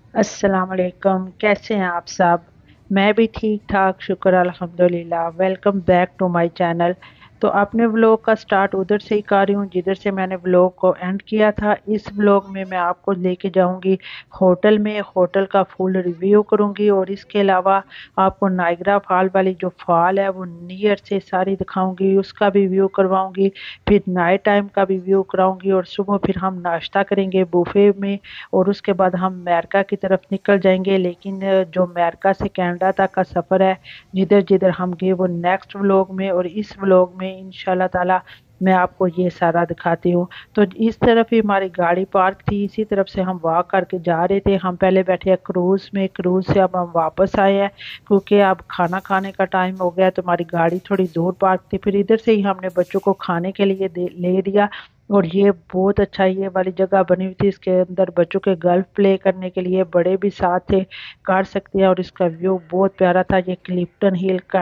अस्सलाम वालेकुम। कैसे हैं आप सब? मैं भी ठीक ठाक, शुक्र अल्हम्दुलिल्लाह। Welcome back to my channel. तो अपने व्लॉग का स्टार्ट उधर से ही कर रही हूँ जिधर से मैंने व्लॉग को एंड किया था। इस व्लॉग में मैं आपको लेके जाऊंगी होटल में, होटल का फुल रिव्यू करूंगी और इसके अलावा आपको नाइग्रा फॉल वाली जो फॉल है वो नियर से सारी दिखाऊंगी, उसका भी व्यू करवाऊंगी। फिर नाइट टाइम का भी व्यू कराऊंगी और सुबह फिर हम नाश्ता करेंगे बुफे में और उसके बाद हम अमेरिका की तरफ निकल जाएंगे। लेकिन जो अमेरिका से कनाडा तक का सफ़र है, जिधर जिधर हम गए वो नेक्स्ट व्लॉग में और इस व्लॉग में इंशाल्लाह ताला मैं आपको ये सारा दिखाती हूँ। तो इस तरफ ही हमारी गाड़ी पार्क थी, इसी तरफ से हम वॉक करके जा रहे थे। हम पहले बैठे हैं क्रूज़ में, क्रूज़ से अब हम वापस आए हैं क्योंकि अब खाना खाने का टाइम हो गया। तो हमारी गाड़ी थोड़ी दूर पार्क थी, फिर इधर से ही हमने बच्चों को खाने के लिए ले दिया। और ये बहुत अच्छा ये वाली जगह बनी हुई थी, इसके अंदर बच्चों के गोल्फ प्ले करने के लिए बड़े भी साथ थे, कर सकते हैं। और इसका व्यू बहुत प्यारा था। ये क्लिफ्टन हिल का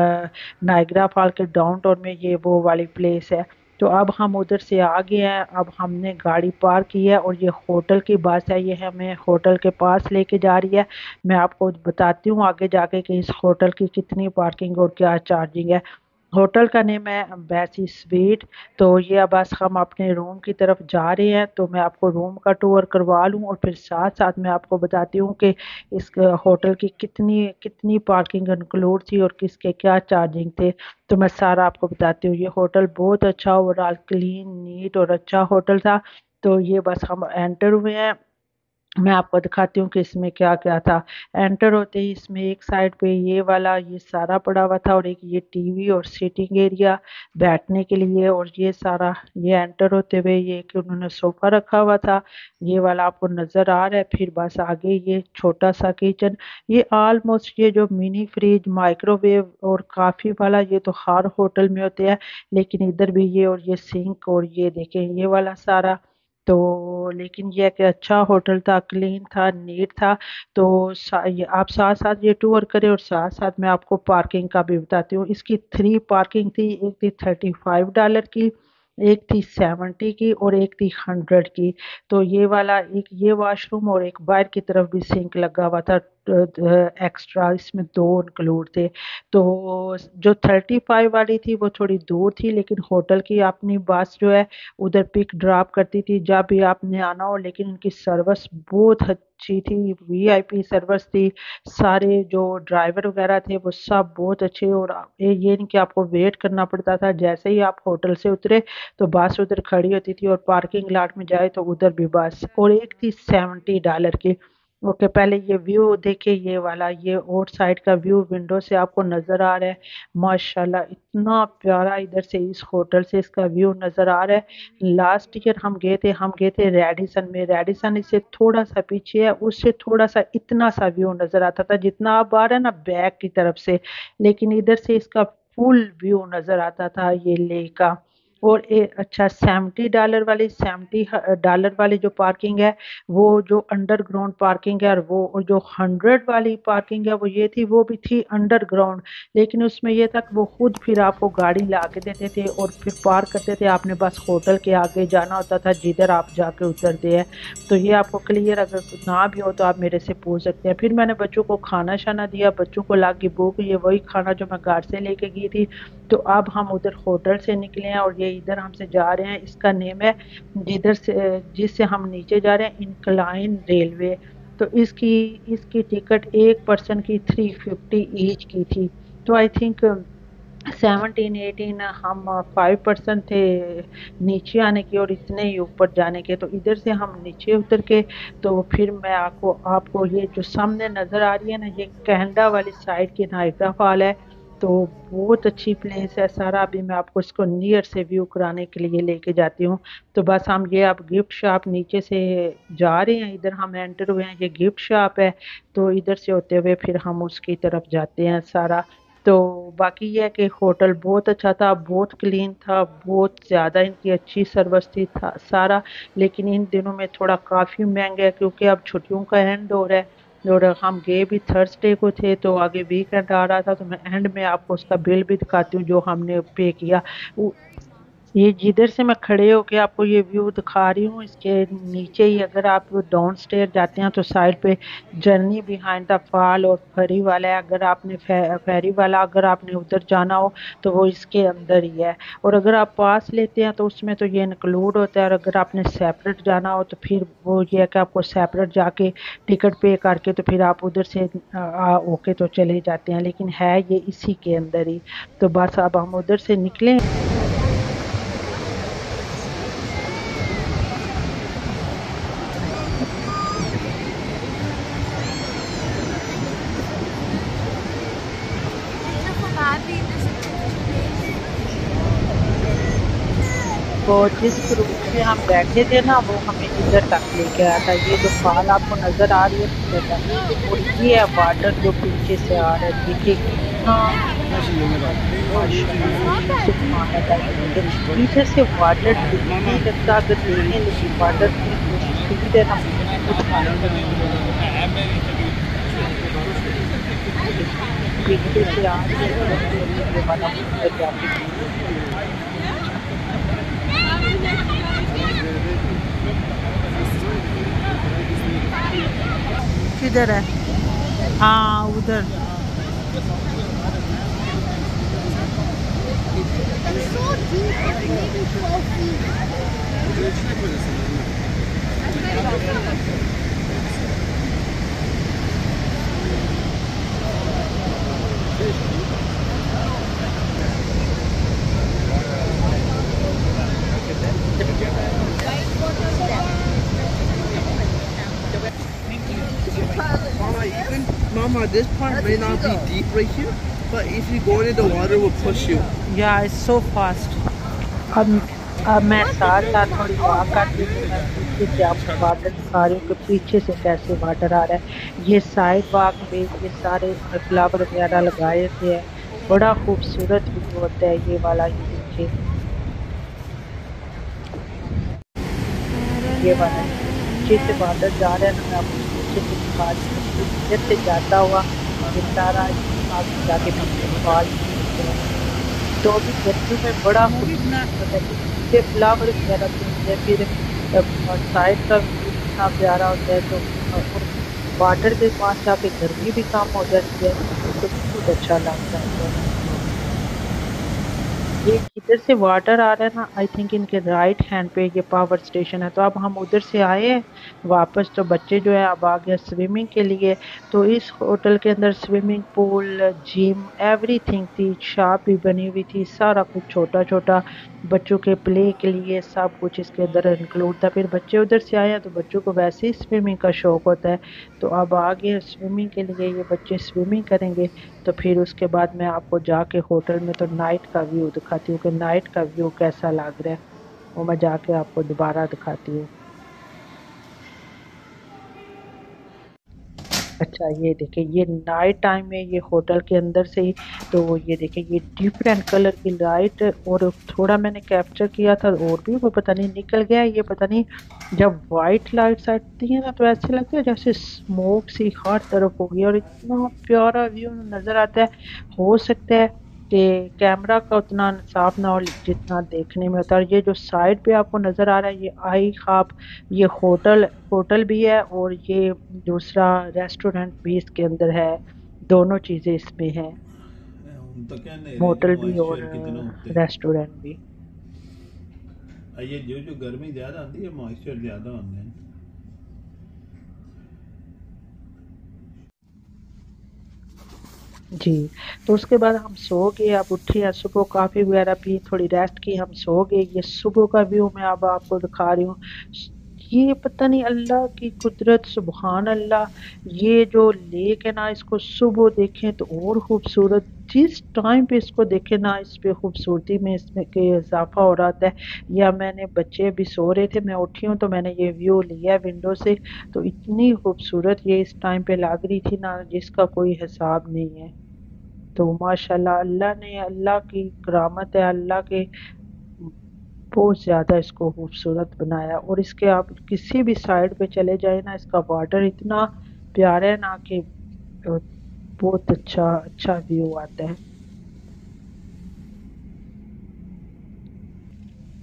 नाइग्रा फॉल के डाउन टाउन में ये वो वाली प्लेस है। तो अब हम उधर से आ गए हैं, अब हमने गाड़ी पार्क की है और ये होटल की बस है, ये हमें होटल के पास लेके जा रही है। मैं आपको बताती हूँ आगे जाके कि इस होटल की कितनी पार्किंग और क्या चार्जिंग है। होटल का नेम है बैसी स्वीट। तो ये अब बस हम अपने रूम की तरफ जा रहे हैं, तो मैं आपको रूम का टूर करवा लूँ और फिर साथ साथ मैं आपको बताती हूँ कि इस होटल की कितनी कितनी पार्किंग इंक्लूड थी और किसके क्या चार्जिंग थे। तो मैं सारा आपको बताती हूँ। ये होटल बहुत अच्छा, ओवरऑल क्लीन नीट और अच्छा होटल था। तो ये बस हम एंटर हुए हैं, मैं आपको दिखाती हूँ कि इसमें क्या क्या था। एंटर होते ही इसमें एक साइड पे ये वाला ये सारा पड़ा हुआ था और एक ये टीवी और सीटिंग एरिया बैठने के लिए। और ये सारा ये एंटर होते हुए ये कि उन्होंने सोफा रखा हुआ था, ये वाला आपको नज़र आ रहा है। फिर बस आगे ये छोटा सा किचन, ये ऑलमोस्ट ये जो मिनी फ्रिज माइक्रोवेव और काफ़ी वाला ये तो हर होटल में होते हैं, लेकिन इधर भी ये और ये सिंक और ये देखें ये वाला सारा। तो लेकिन ये है कि अच्छा होटल था, क्लीन था, नीट था। तो ये आप साथ साथ ये टूर करें और साथ साथ मैं आपको पार्किंग का भी बताती हूँ। इसकी थ्री पार्किंग थी, एक थी $35 की, एक थी 70 की और एक थी 100 की। तो ये वाला एक ये वॉशरूम और एक बाहर की तरफ भी सिंक लगा हुआ था, एक्स्ट्रा इसमें दो इंक्लूड थे। तो जो 35 वाली थी वो थोड़ी दूर थी, लेकिन होटल की अपनी बस जो है उधर पिक ड्रॉप करती थी जब भी आपने आना हो। लेकिन उनकी सर्विस बहुत अच्छी थी, वीआईपी सर्विस थी। सारे जो ड्राइवर वगैरह थे वो सब बहुत अच्छे। और ये नहीं कि आपको वेट करना पड़ता था, जैसे ही आप होटल से उतरे तो बस उधर खड़ी होती थी और पार्किंग लॉट में जाए तो उधर भी बस। और एक थी $70 की। ओके, पहले ये व्यू देखिए, ये वाला ये आउट साइड का व्यू विंडो से आपको नजर आ रहा है। माशाल्लाह इतना प्यारा इधर से इस होटल से इसका व्यू नजर आ रहा है। लास्ट ईयर हम गए थे रेडिसन में, रेडिसन इससे थोड़ा सा पीछे है, उससे थोड़ा सा इतना सा व्यू नजर आता था जितना आप आ रहा है ना बैक की तरफ से, लेकिन इधर से इसका फुल व्यू नजर आता था ये ले का। और अच्छा $70 वाली जो पार्किंग है वो जो अंडरग्राउंड पार्किंग है, और जो 100 वाली पार्किंग है वो ये थी, वो भी थी अंडरग्राउंड। लेकिन उसमें ये था कि वो खुद फिर आपको गाड़ी ला के देते थे और फिर पार्क करते थे, आपने बस होटल के आगे जाना होता था जिधर आप जाके उतरते हैं। तो ये आपको क्लियर अगर ना भी हो तो आप मेरे से पूछ सकते हैं। फिर मैंने बच्चों को खाना शाना दिया, बच्चों को ला के भूख, ये वही खाना जो मैं घर से लेके गई थी। तो अब हम उधर होटल से निकले हैं और ये इधर हमसे जा रहे हैं, इसका नेम है जिधर से जिससे हम नीचे जा रहे हैं इंक्लाइन रेलवे। तो इसकी इसकी टिकट एक पर्सन की 350 ईच की थी। तो आई थिंक 17 18 हम 5% थे नीचे आने की और इतने ही ऊपर जाने के। तो इधर से हम नीचे उतर के तो फिर मैं आपको आपको ये जो सामने नज़र आ रही है ना, ये कनाडा वाली साइड की नाइग्रा फॉल है। तो बहुत अच्छी प्लेस है सारा। अभी मैं आपको इसको नियर से व्यू कराने के लिए लेके जाती हूँ। तो बस हम ये अब गिफ्ट शॉप नीचे से जा रहे हैं, इधर हम एंटर हुए हैं, ये गिफ्ट शॉप है। तो इधर से होते हुए फिर हम उसकी तरफ जाते हैं सारा। तो बाकी ये है कि होटल बहुत अच्छा था, बहुत क्लीन था, बहुत ज़्यादा इनकी अच्छी सर्विस थी था सारा। लेकिन इन दिनों में थोड़ा काफ़ी महंगा है क्योंकि अब छुट्टियों का एंड हो रहा है और हम गए भी थर्सडे को थे, तो आगे वीकेंड आ रहा था। तो मैं एंड में आपको उसका बिल भी दिखाती हूँ जो हमने पे किया। ये जिधर से मैं खड़े होके आपको ये व्यू दिखा रही हूँ, इसके नीचे ही अगर आप डाउन स्टेयर जाते हैं तो साइड पे जर्नी बिहाइंड द फॉल और फेरी वाला है। अगर आपने फेरी वाला अगर आपने उधर जाना हो तो वो इसके अंदर ही है। और अगर आप पास लेते हैं तो उसमें तो ये इंक्लूड होता है, और अगर आपने सेपरेट जाना हो तो फिर वो ये है कि आपको सेपरेट जाके टिकट पे करके तो फिर आप उधर से होके तो चले जाते हैं, लेकिन है ये इसी के अंदर ही। तो बस अब हम उधर से निकले। तो जिस ग्रुप में हम बैठे थे ना वो हमें इधर तक लेके आया था। ये जो फाल आपको नजर आ रही है ना इधर तक, और ये है वाटर जो पीछे से आ रहा है। देखिए कितना खूबसूरत है, माशाल्लाह सुभान अल्लाह। ये देखिए इधर से वाटर दिख नहीं लगता अगर देखें, लेकिन वाटर की जो स्पीड है ना बहुत फास्ट होती है। ये इधर से आ रही है तो अभी अभी ये वाला उधर जाके व्यू दिखाएगा। किधर है? हाँ उधर। It's so deep, it's maybe 12 feet. Mama, Mama, this part may not be deep right here, but if you go into the water, will push you. Yeah, it's so fast. अब अब मैं साथ साथ थोड़ी वॉक कर रही हूँ तो मैं पीछे से आपको वाटर दिखा रही हूँ कि पीछे से कैसे वाटर आ रहा है। ये साइड वॉक पे ये सारे इसमें फ्लावर वगैरह लगाए होते हैं। बड़ा खूबसूरत व्यू होता है ये वाला। ये देखिए ये वाला, ये जो पीछे से वाटर जा रहा है ना, मैं आपको पीछे से दिखा रही हूँ। ये इधर से जाता हुआ ये सारा आगे जाके पीछे फॉल में मिलते हैं। तो अभी गर्मियों में बड़ा खूबसूरत होता है क्योंकि पीछे फ्लावर वगैरह तो होते हैं, फिर साइड का व्यू इतना प्यारा होता है। तो और वाटर के पास जाके गर्मी भी कम हो जाती है, तो बहुत अच्छा लगता है। ये किधर से वाटर आ रहा है ना, आई थिंक इनके राइट हैंड पे ये पावर स्टेशन है। तो अब हम उधर से आए हैं वापस, तो बच्चे जो है अब आ गए स्विमिंग के लिए। तो इस होटल के अंदर स्विमिंग पूल, जिम, एवरीथिंग थी। शॉप भी बनी हुई थी, सारा कुछ छोटा छोटा बच्चों के प्ले के लिए सब कुछ इसके अंदर इंक्लूड था। फिर बच्चे उधर से आए हैं तो बच्चों को वैसे ही स्विमिंग का शौक होता है। तो अब आ गए स्विमिंग के लिए, ये बच्चे स्विमिंग करेंगे। तो फिर उसके बाद मैं आपको जाके होटल में तो नाइट का व्यू दिखाती हूँ कि नाइट का व्यू कैसा लग रहा है। वो मैं जाके आपको दोबारा दिखाती हूँ। अच्छा ये देखिए ये नाइट टाइम में ये होटल के अंदर से ही, तो ये देखिए ये डिफरेंट कलर की लाइट, और थोड़ा मैंने कैप्चर किया था और भी वो पता नहीं निकल गया। ये पता नहीं जब वाइट लाइट्स आती है ना तो ऐसे लगता है जैसे स्मोक सी हर तरफ होगी, और इतना प्यारा व्यू नजर आता है। हो सकता है कि कैमरा का उतना साफ ना हो जितना देखने में होता है। और ये जो साइड पे आपको नजर आ रहा है ये आई खाप, ये होटल होटल भी है और ये दूसरा रेस्टोरेंट भी इसके अंदर है। दोनों चीजें इसमें हैं, ਹੁਣ ਤਾਂ ਕਹਿੰਦੇ ਨੇ होटल भी और ਮॉइस्चर कितना होते रेस्टोरेंट भी। ये जो गर्मी ज्यादा आती है मॉइस्चर ज्यादा होते हैं जी। तो उसके बाद हम सो गए, अब उठे हैं सुबह, कॉफी वगैरह पी, थोड़ी रेस्ट की, हम सो गए। ये सुबह का व्यू मैं अब आपको दिखा रही हूँ। ये पता नहीं अल्लाह की कुदरत, सुभान अल्लाह। ये जो लेक है ना इसको सुबह देखें तो और खूबसूरत, जिस टाइम पे इसको देखे ना इस पे खूबसूरती में इसमें के इजाफा हो रहा है। या मैंने बच्चे भी सो रहे थे, मैं उठी हूँ तो मैंने ये व्यू लिया विंडो से। तो इतनी खूबसूरत ये इस टाइम पे लग रही थी ना जिसका कोई हिसाब नहीं है। तो माशाल्लाह अल्लाह ने, अल्लाह की करामत है, अल्लाह के बहुत ज्यादा इसको खूबसूरत बनाया। और इसके आप किसी भी साइड पे चले जाए ना इसका वाटर इतना प्यारा है ना कि बहुत अच्छा अच्छा व्यू आता है।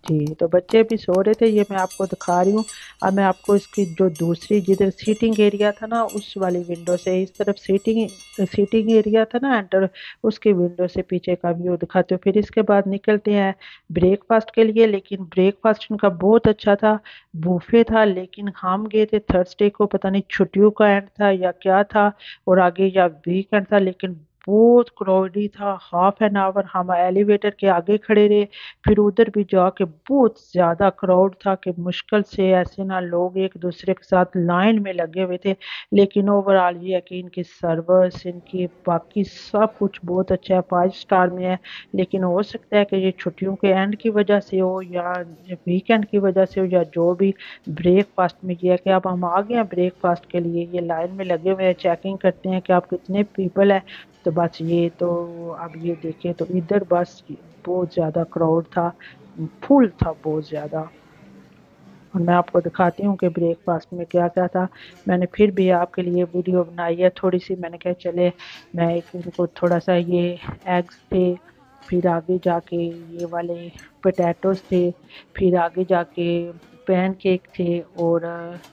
जी, तो बच्चे भी सो रहे थे, ये मैं आपको दिखा रही हूँ। अब मैं आपको इसकी जो दूसरी जिधर सीटिंग एरिया था ना, उस वाली विंडो से इस तरफ सीटिंग सीटिंग एरिया था ना एंटर, उसके विंडो से पीछे का व्यू दिखाते हो। फिर इसके बाद निकलते हैं ब्रेकफास्ट के लिए, लेकिन ब्रेकफास्ट इनका बहुत अच्छा था, बूफे था, लेकिन हम गए थे थर्सडे को, पता नहीं छुट्टियों का एंड था या क्या था, और आगे या वीकेंड था, लेकिन बहुत क्राउडी था। हाफ एन आवर हम एलिवेटर के आगे खड़े रहे, फिर उधर भी जाके बहुत ज्यादा क्राउड था कि मुश्किल से ऐसे ना लोग एक दूसरे के साथ लाइन में लगे हुए थे। लेकिन ओवरऑल ये है कि इनकी सर्विस, इनकी बाकी सब कुछ बहुत अच्छा है, 5 स्टार में है। लेकिन हो सकता है कि ये छुट्टियों के एंड की वजह से हो या वीकेंड की वजह से हो या जो भी, ब्रेकफास्ट में ये है कि अब हम आ गए हैं ब्रेकफास्ट के लिए, ये लाइन में लगे हुए हैं, चेकिंग करते हैं कि आप कितने पीपल है। तो बस ये तो, अब ये देखें तो इधर बस बहुत ज़्यादा क्राउड था, फुल था बहुत ज़्यादा। और मैं आपको दिखाती हूँ कि ब्रेकफास्ट में क्या क्या था। मैंने फिर भी आपके लिए वीडियो बनाई है थोड़ी सी, मैंने कहा चले मैं एक इनको थोड़ा सा, ये एग्स थे, फिर आगे जाके ये वाले पोटैटोज थे, फिर आगे जाके पैन केक थे, और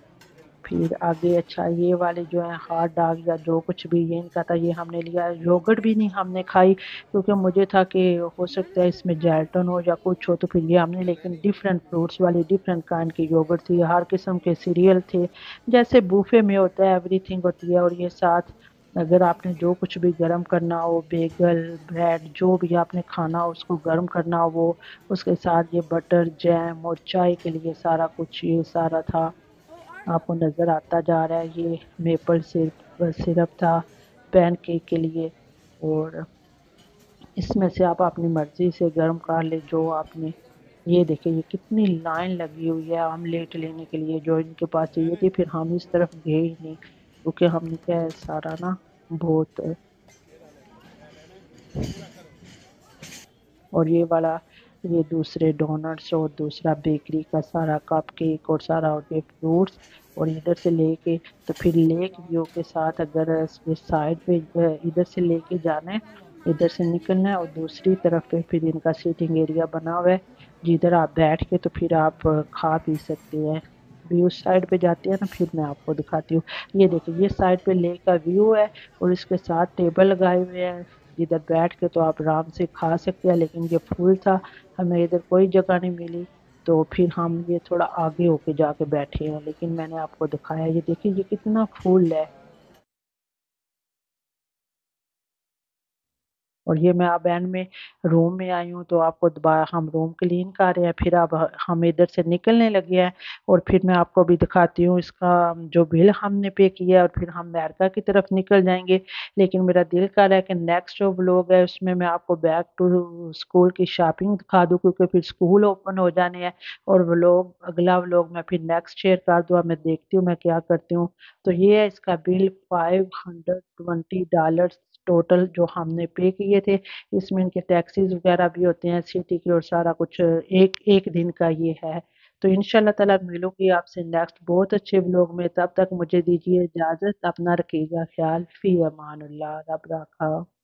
फिर आगे अच्छा ये वाले जो है हार्ड डाग या जो कुछ भी ये इनका था, ये हमने लिया। योगर्ट भी नहीं हमने खाई, क्योंकि मुझे था कि हो सकता है इसमें जेल्टन हो या कुछ हो, तो फिर ये हमने, लेकिन डिफरेंट फ्रूट्स वाली डिफरेंट काइंड की योगर्ट थी, हर किस्म के सीरियल थे, जैसे बूफे में होता है एवरीथिंग होती है। और ये साथ अगर आपने जो कुछ भी गर्म करना हो, बेगल ब्रेड जो भी आपने खाना हो उसको गर्म करना हो वो, उसके साथ ये बटर जैम और चाय के लिए सारा कुछ ये सारा था। आपको नज़र आता जा रहा है ये मेपल सिरप सिरप था पैनकेक के लिए। और इसमें से आप अपनी मर्जी से गर्म कर ले जो आपने। ये देखिए ये कितनी लाइन लगी हुई है आमलेट लेने के लिए, जो इनके पास चाहिए थी। फिर हम इस तरफ गए ही नहीं, क्योंकि हमने क्या है सारा ना बहुत। और ये वाला, ये दूसरे डोनट्स और दूसरा बेकरी का सारा कप केक और सारा, और ये फ्रूट्स, और इधर से लेके, तो फिर लेक व्यू के साथ अगर इस साइड पे इधर से लेके जाना है, इधर से निकलना है, और दूसरी तरफ पे फिर इनका सीटिंग एरिया बना हुआ है, जिधर आप बैठ के तो फिर आप खा पी सकते हैं। भी उस साइड पे जाती है ना, फिर मैं आपको दिखाती हूँ। ये देखिए ये साइड पे लेक का व्यू है, और इसके साथ टेबल लगाए हुए हैं, जिधर बैठ के तो आप आराम से खा सकते हैं, लेकिन ये फुल था, हमें इधर कोई जगह नहीं मिली। तो फिर हम ये थोड़ा आगे होके जाके बैठे हैं, लेकिन मैंने आपको दिखाया, ये देखिए ये कितना फुल है। और ये मैं अब एंड में रूम में आई हूँ, तो आपको दोबारा हम रूम क्लीन कर रहे हैं, फिर अब हम इधर से निकलने लगे हैं। और फिर मैं आपको भी दिखाती हूँ इसका जो बिल हमने पे किया है, और फिर हम अमेरिका की तरफ निकल जाएंगे। लेकिन मेरा दिल कर रहा है कि नेक्स्ट जो व्लॉग है उसमें मैं आपको बैक टू स्कूल की शॉपिंग दिखा दूँ, क्योंकि फिर स्कूल ओपन हो जाने हैं। और व्लॉग अगला व्लॉग मैं फिर नेक्स्ट शेयर कर दूँ, अब मैं देखती हूँ मैं क्या करती हूँ। तो ये है इसका बिल, $520 टोटल जो हमने पे किए थे। इसमें इनके टैक्सीज वगैरह भी होते हैं सिटी की, और सारा कुछ एक एक दिन का ये है। तो इंशाल्लाह ताला मिलूंगी आपसे नेक्स्ट बहुत अच्छे व्लॉग में, तब तक मुझे दीजिए इजाजत, अपना रखिएगा ख्याल, फी अमान अल्लाह, रब रखा।